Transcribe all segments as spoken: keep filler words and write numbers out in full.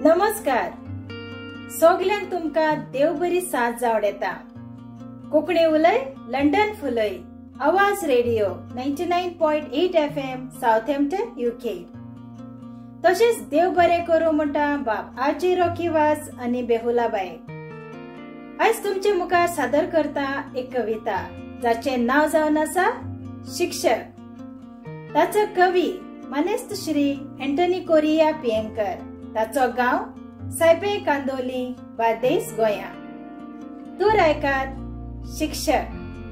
नमस्कार. सगल्यांक तुमका देव बरी साथ जावं येता. कोंकणी उलय लंडन फुलय आवाज radio ninety-nine point eight F M Southampton UK. तशेंच देव बरें करूं म्हणटा बाब आजी रॉकी वास आनी बेहुलाबाई. आयज तुमचे मुखार सादर करता एक कविता जाचे नाव जावन आसा शिक्षक. ताचो कवी मानेस्त श्री एंटनी कोरिया पियेंकर. ताचो गांव सायपे कांदोली बार्देस गोंया. तूर आयकात शिक्षक.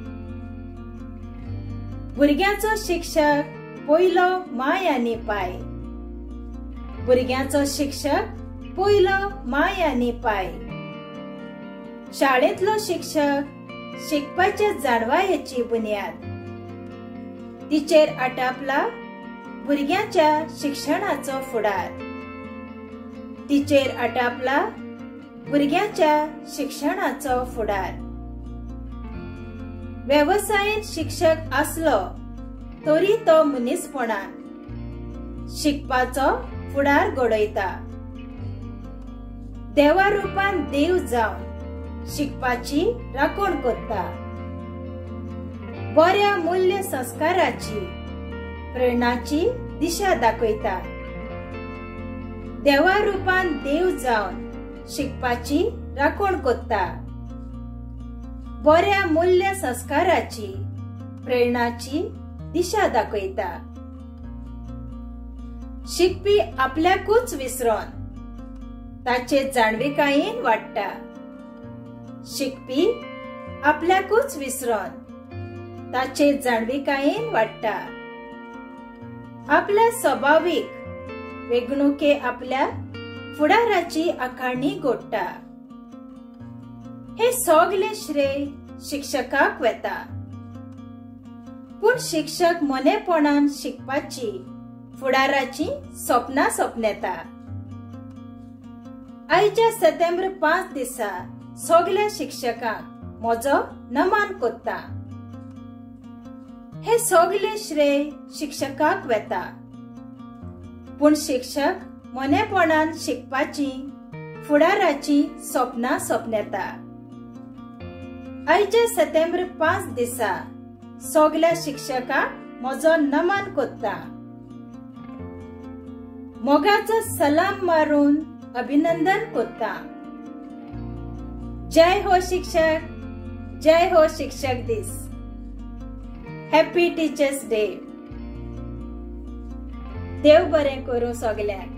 भुरग्याचो शिक्षक पयलो माय आनी पाय. भुरग्याचो शिक्षक पयलो माय आनी पाय. शाळेंतलो शिक्षक शिकपाचे जाणवायेची बुन्याद. तिचेर आटापला भुरग्याच्या शिक्षणाचो फुडार. तिचेर आटापला भुरग्याच्या शिक्षणाचो फुडार. वेवसायेंत शिक्षक आसलो तरी तो मनीसपणान शिकपाचो फुडार घडयता. देवा रुपान देव जावन शिकपाची राखण करता. बऱ्या मूल्य संस्काराची प्रेरणाची दिशा दाखयता. देवा रुपान देव जावन शिकपाची राखण करता. बऱ्या मूल्य संस्काराची प्रेरणाची दिशा दाखयता. शिकपी आपल्याकूच विसरोन ताचे जाणविकायेन वाडटा. शिकपी आपल्याकूच विसरोन ताचे जाणविकायेन वाडटा. आपल्या स्वाभाविक वेगणुके आपल्या फुडाराची आखाणी घडटा. हे सगळे श्रेय शिक्षकाक वेता. पूण शिक्षक मनेपणान शिकपाची फुडाराची स्वप्नां सपनेता. आयच्या सप्टेंबर पांच दिसा सगळ्या शिक्षकांक म्हजो नमन करता. हे सगळे श्रेय शिक्षकाक वेता. पूण शिक्षक मनेपणान शिकपाची फुडाराची स्वप्नां सपनेता. आयच्या सप्टेंबर पांच दिसा सगळ्या शिक्षकांक म्हजो नमन करता. मोगाचो सलाम मारून अभिनंदन करता. जय हो शिक्षक. जय हो शिक्षक दीस. Happy teachers day. देव बरें करूं सगल्यांक.